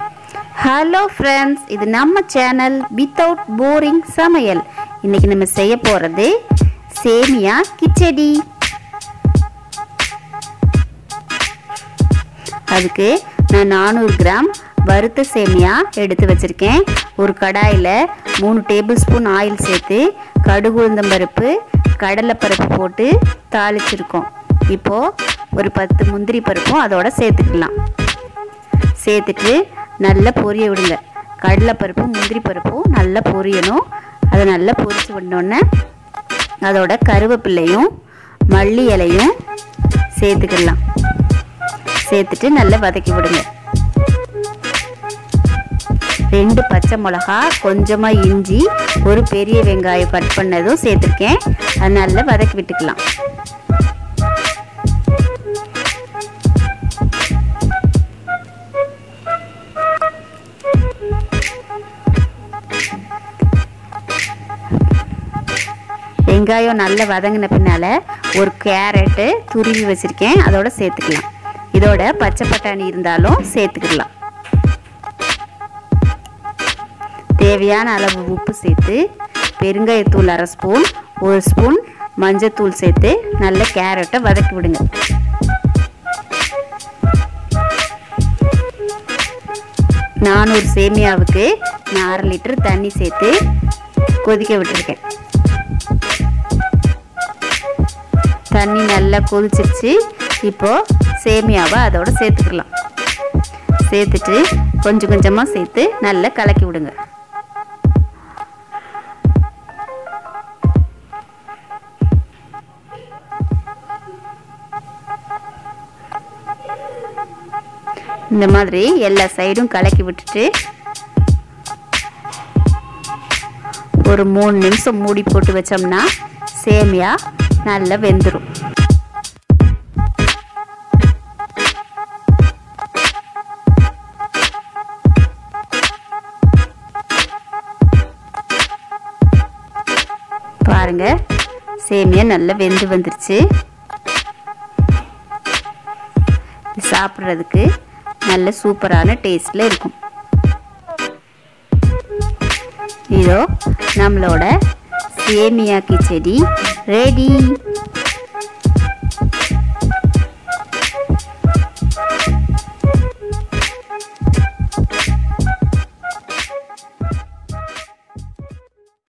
Hello friends, இது நம்ம channel without boring சமையல். இன்னைக்கு நம்ம செய்ய போறது சேமியா கிச்சடி. அதுக்கு நான் 400 கிராம் வறுத்த சேமியா எடுத்து வச்சிருக்கேன். ஒரு கடாயில 3 டேபிள் ஸ்பூன் ஆயில் சேர்த்து கடுகு உளுந்தம் பருப்பு கடலை பருப்பு போட்டு தாளிச்சிருக்கோம். இப்போ ஒரு 10 முந்திரி பருப்பும் அதோட சேர்த்துக்கலாம். சேர்த்துட்டு நல்லா பொரிய விடுங்க. கடலை பருப்பும் முந்திரி பருப்பும் நல்லா பொரியணும். அதை நல்லா பொரிச்சு விடணுன்னே அதோட கருவேப்பிலையும் மல்லி இலையும் சேர்த்துக்கலாம். சேர்த்துட்டு நல்லா வதக்கி விடுங்க. 2 பச்சை மிளகா, கொஞ்சமாக இஞ்சி, ஒரு பெரிய வெங்காயம் கட் பண்ணதும் சேர்த்துருக்கேன். அது நல்லா வதக்கி விட்டுக்கலாம். வெங்காயம் நல்லா வதங்கின பின்னால் ஒரு கேரட்டு துருவி வச்சுருக்கேன், அதோட சேர்த்துக்கலாம். இதோட பச்சை பட்டாணி இருந்தாலும் சேர்த்துக்கலாம். தேவையான அளவு உப்பு சேர்த்து பெருங்காயத்தூள் 1/2 ஸ்பூன், 1 ஸ்பூன் மஞ்சத்தூள் சேர்த்து நல்ல கேரட்டை வதக்கி விடுங்க. நானூறு சேமியாவுக்கு 1/2 லிட்டர் தண்ணி சேர்த்து கொதிக்க விட்டுருக்கேன். தண்ணி நல்லா கொதிச்சிருச்சு. இப்போது சேமியாவை அதோட சேர்த்துக்கலாம். சேர்த்துட்டு கொஞ்சம் கொஞ்சமாக சேர்த்து நல்லா கலக்கி விடுங்க. இந்த மாதிரி எல்லா சைடும் கலக்கி விட்டுட்டு ஒரு 3 நிமிஷம் மூடி போட்டு வச்சோம்னா சேமியா நல்லா வெந்துடும். பாருங்க, சேமியா நல்லா வெந்து வந்துருச்சு. சாப்பிட்றதுக்கு நல்ல சூப்பரான டேஸ்ட்ல இருக்கும். இதோ நம்மளோட சேமியா கிச்சடி ரெடி.